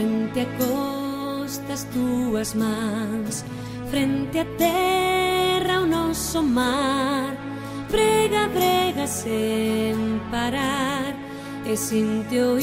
frente a costas túas mans, frente a terra o noso mar, brega, brega sen parar, e sinte o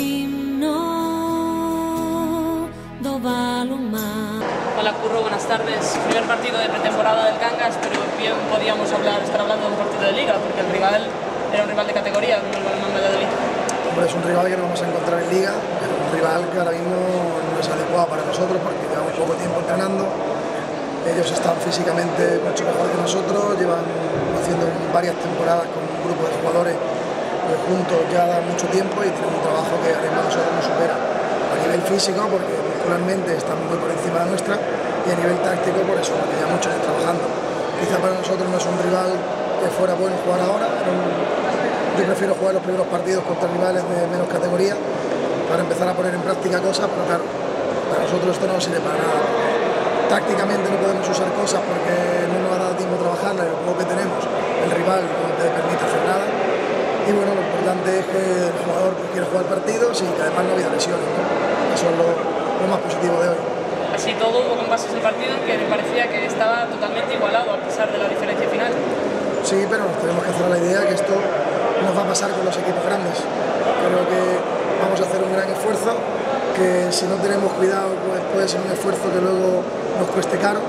himno do balonmar. Hola Curro, buenas tardes. Primer partido de pretemporada del Cangas, pero bien podíamos estar hablando de un partido de liga, porque el rival era un rival de categoría, como el Balonmán Valladolid. Hombre, es un rival que no vamos a encontrar en liga, pero un rival que ahora mismo no es adecuado para nosotros porque llevamos poco tiempo entrenando. Ellos están físicamente mucho mejor que nosotros, llevan haciendo varias temporadas con un grupo de jugadores juntos ya da mucho tiempo y tienen un trabajo que además nosotros nos supera a nivel físico porque muscularmente están muy por encima de nuestra y a nivel táctico por eso, porque ya muchos están trabajando. Quizá para nosotros no es un rival que fuera bueno jugar ahora, yo prefiero jugar los primeros partidos contra rivales de menos categoría para empezar a poner en práctica cosas, pero claro, para nosotros esto no sirve para nada. Tácticamente no podemos usar cosas porque no nos ha dado tiempo a trabajarlas y lo poco que tenemos, el rival no te permite hacer nada. Y bueno, lo importante es que el jugador quiere jugar partidos y que además no haya lesiones, ¿no? Eso es lo más positivo de hoy. Así todo hubo compases del partido en que me parecía que estaba totalmente igualado a pesar de la diferencia final. Sí, pero nos tenemos que hacer la idea que esto nos va a pasar con los equipos grandes. Creo que vamos a hacer un gran esfuerzo, que si no tenemos cuidado pues puede ser un esfuerzo que luego nos cueste caro.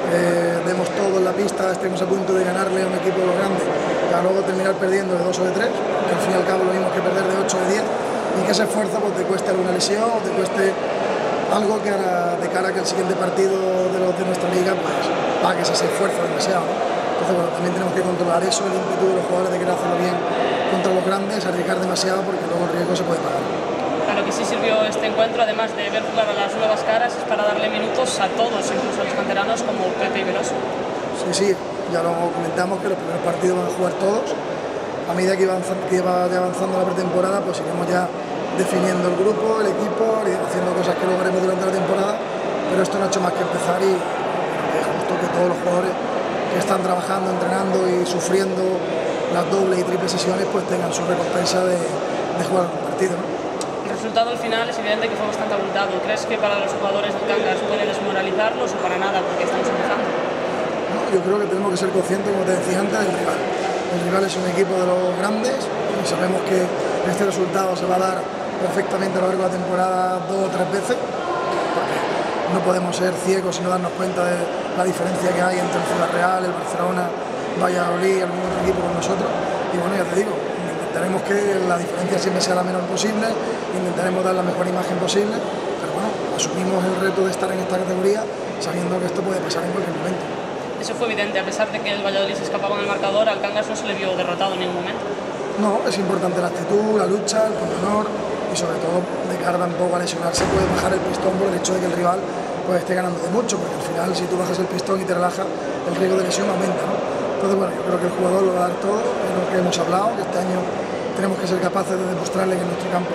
Demos todo en la pista, estemos a punto de ganarle a un equipo grande para luego terminar perdiendo de 2 o de 3, que al fin y al cabo lo mismo que perder de 8 o de 10, y que ese esfuerzo pues, te cueste alguna lesión o te cueste algo que hará de cara a que el siguiente partido de nuestra liga pues pagues ese esfuerzo demasiado, ¿no? Entonces bueno, también tenemos que controlar eso, el ímpetu de los jugadores de querer hacerlo bien contra los grandes, arriesgar demasiado porque luego el riesgo se puede pagar. Claro que sí sirvió este encuentro, además de ver jugar a las nuevas caras, es para darle minutos a todos, incluso a los canteranos como Pepe y Veloso. Sí, ya lo comentamos que los primeros partidos van a jugar todos. A medida que vaya avanzando la pretemporada, pues iremos ya definiendo el grupo, el equipo, haciendo cosas que luego haremos durante la temporada, pero esto no ha hecho más que empezar y es justo que todos los jugadores que están trabajando, entrenando y sufriendo las dobles y triples sesiones pues tengan su recompensa de jugar un partido, ¿no? El resultado al final es evidente que fue bastante abultado. ¿Crees que para los jugadores del Cangas puede desmoralizarlos o para nada porque estamos empezando? No, yo creo que tenemos que ser conscientes, como te decía antes, del rival. El rival es un equipo de los grandes y sabemos que este resultado se va a dar perfectamente a lo largo de la temporada 2 o 3 veces, porque no podemos ser ciegos y no darnos cuenta de la diferencia que hay entre el Ciudad Real, el Barcelona, Valladolid y algún otro equipo con nosotros. Y bueno, ya te digo, intentaremos que la diferencia siempre sea la menor posible, intentaremos dar la mejor imagen posible, pero bueno, asumimos el reto de estar en esta categoría sabiendo que esto puede pasar en cualquier momento. Eso fue evidente, a pesar de que el Valladolid se escapaba en el marcador, al Cangas no se le vio derrotado en ningún momento. No, es importante la actitud, la lucha, el honor y sobre todo de cara tampoco a lesionarse puede bajar el pistón por el hecho de que el rival pues, esté ganando de mucho, porque al final si tú bajas el pistón y te relajas, el riesgo de lesión aumenta, ¿no? Entonces bueno, yo creo que el jugador lo va a dar todo, es lo que hemos hablado, que este año tenemos que ser capaces de demostrarle que en nuestro campo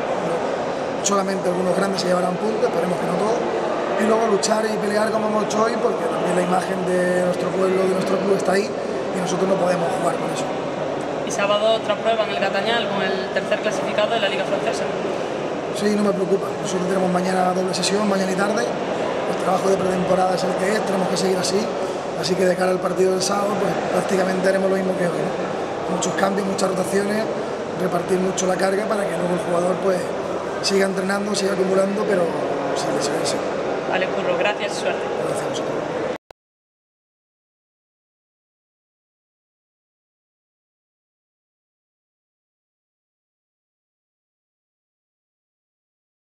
pues, solamente algunos grandes se llevarán puntos, esperemos que no todos, y luego luchar y pelear como hemos hecho hoy, porque también la imagen de nuestro pueblo, de nuestro club está ahí y nosotros no podemos jugar con eso. Y sábado otra prueba en el Gatañal con el tercer clasificado de la Liga Francesa. Sí, no me preocupa, nosotros tenemos mañana doble sesión, mañana y tarde, el trabajo de pretemporada es el que es, tenemos que seguir así que de cara al partido del sábado pues prácticamente haremos lo mismo que hoy, ¿no? Muchos cambios, muchas rotaciones, repartir mucho la carga para que luego el jugador pues siga entrenando, siga acumulando, pero sin lesionarse. Vale, Curro, gracias y suerte.